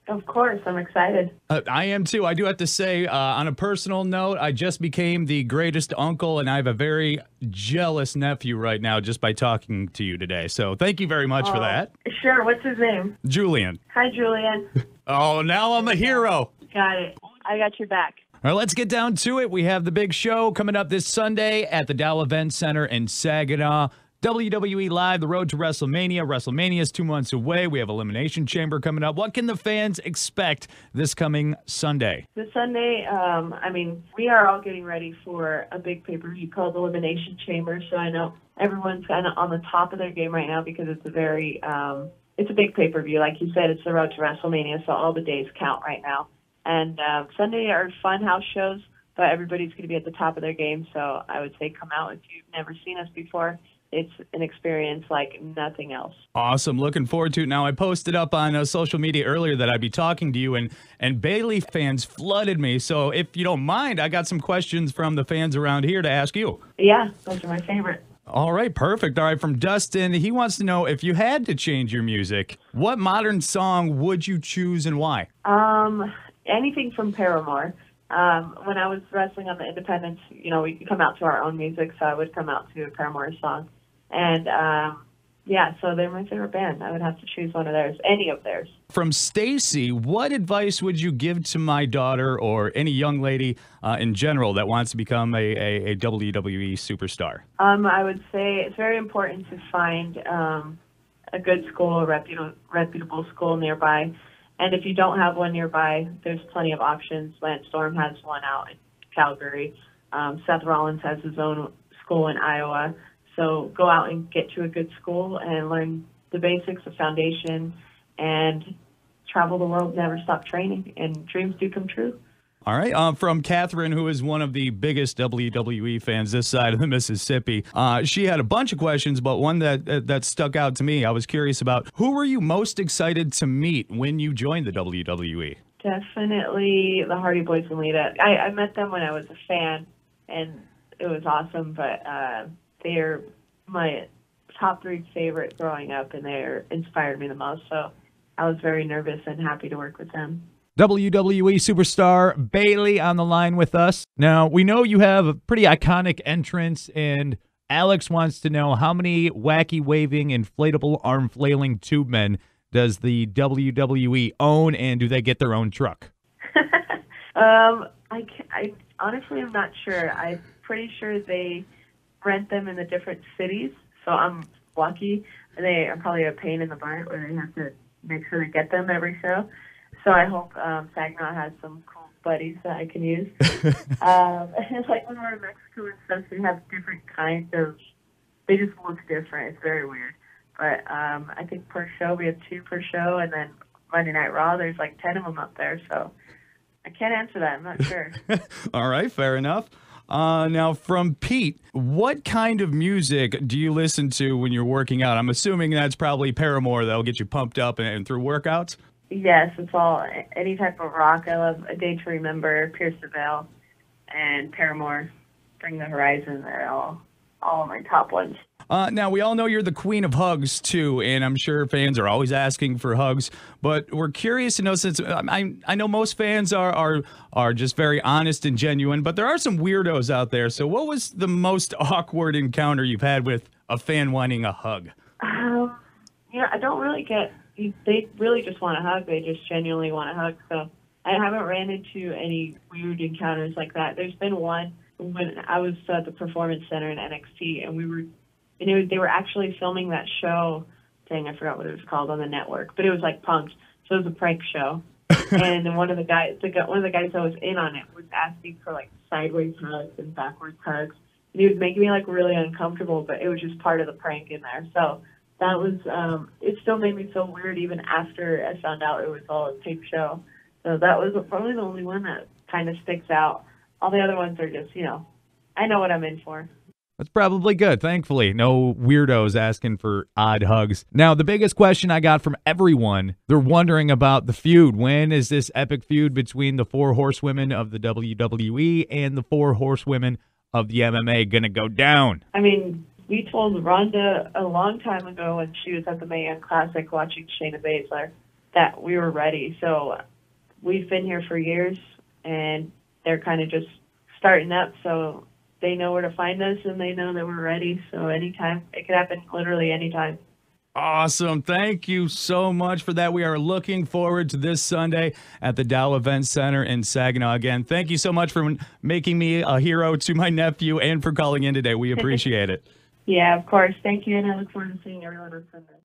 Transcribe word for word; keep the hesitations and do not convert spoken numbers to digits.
Of course, I'm excited. Uh, I am too. I do have to say, uh, on a personal note, I just became the greatest uncle, and I have a very jealous nephew right now just by talking to you today. So thank you very much for Oh, that. sure. What's his name? Julian. Hi, Julian. Oh, now I'm a hero. Got it. I got your back. All right, let's get down to it. We have the big show coming up this Sunday at the Dow Event Center in Saginaw. W W E Live, the road to WrestleMania. WrestleMania is two months away. We have Elimination Chamber coming up. What can the fans expect this coming Sunday? This Sunday, um, I mean, we are all getting ready for a big pay-per-view called Elimination Chamber. So I know everyone's kind of on the top of their game right now because it's a very, um, it's a big pay-per-view. Like you said, it's the road to WrestleMania, so all the days count right now. And uh, Sunday are fun house shows, but everybody's going to be at the top of their game. So I would say come out if you've never seen us before. It's an experience like nothing else. Awesome. Looking forward to it. Now, I posted up on uh, social media earlier that I'd be talking to you, and, and Bayley fans flooded me. So if you don't mind, I got some questions from the fans around here to ask you. Yeah, those are my favorite. All right, perfect. All right, from Dustin, he wants to know, if you had to change your music, what modern song would you choose and why? Um, anything from Paramore. Um, when I was wrestling on the independents, you know, we could come out to our own music, so I would come out to a Paramore song. And, um, yeah, so they're my favorite band. I would have to choose one of theirs, any of theirs. From Stacy, what advice would you give to my daughter or any young lady uh, in general that wants to become a, a, a W W E superstar? Um, I would say it's very important to find um, a good school, a reputable, reputable school nearby. And if you don't have one nearby, there's plenty of options. Lance Storm has one out in Calgary. Um, Seth Rollins has his own school in Iowa. So go out and get to a good school and learn the basics, the foundation, and travel the world, never stop training, and dreams do come true. All right. Um, from Catherine, who is one of the biggest W W E fans this side of the Mississippi. Uh, she had a bunch of questions, but one that, uh, that stuck out to me, I was curious about. Who were you most excited to meet when you joined the W W E? Definitely the Hardy Boys and Lita. I, I met them when I was a fan, and it was awesome, but uh, they're my top three favorite growing up, and they inspired me the most. So I was very nervous and happy to work with them. W W E Superstar Bayley on the line with us. Now, we know you have a pretty iconic entrance, and Alex wants to know, how many wacky waving inflatable arm flailing tube men does the W W E own, and do they get their own truck? um, I, can't, I honestly am not sure. I'm pretty sure they rent them in the different cities, so I'm lucky. They are probably a pain in the butt where they have to make sure to get them every show. So I hope um, Saginaw has some cool buddies that I can use. um, and like when we're in Mexico and stuff, they have different kinds of, they just look different. It's very weird. But um, I think per show, we have two per show, and then Monday Night Raw, there's like ten of them up there. So I can't answer that. I'm not sure. All right, fair enough. Uh, now, from Pete, what kind of music do you listen to when you're working out? I'm assuming that's probably Paramore that'll get you pumped up and, and through workouts. Yes, it's all any type of rock. I love A Day to Remember, Pierce the Veil, and Paramore, Bring the Horizon. They're all all of my top ones. Uh, now, we all know you're the queen of hugs, too, and I'm sure fans are always asking for hugs, but we're curious to know, since I, I know most fans are, are, are just very honest and genuine, but there are some weirdos out there. So what was the most awkward encounter you've had with a fan wanting a hug? Um, you know, I don't really get, they really just want a hug. They just genuinely want a hug. So I haven't ran into any weird encounters like that. There's been one when I was at the Performance Center in N X T, and we were, and it was, they were actually filming that show. Dang, I forgot what it was called on the network, but it was like Punk'd, so it was a prank show. And then one of the guys, the, one of the guys that was in on it, was asking for like sideways hugs and backwards hugs, and he was making me like really uncomfortable. But it was just part of the prank in there. So that was, um, it still made me feel weird even after I found out it was all a tape show. So that was probably the only one that kind of sticks out. All the other ones are just, you know, I know what I'm in for. That's probably good, thankfully. No weirdos asking for odd hugs. Now, the biggest question I got from everyone, they're wondering about the feud. When is this epic feud between the four horsewomen of the W W E and the four horsewomen of the M M A going to go down? I mean, we told Rhonda a long time ago when she was at the Mae Young Classic watching Shayna Baszler that we were ready. So we've been here for years, and they're kind of just starting up. So they know where to find us, and they know that we're ready. So anytime, it could happen literally anytime. Awesome. Thank you so much for that. We are looking forward to this Sunday at the Dow Event Center in Saginaw. Again, thank you so much for making me a hero to my nephew and for calling in today. We appreciate it. Yeah, of course. Thank you, and I look forward to seeing everyone on Sunday.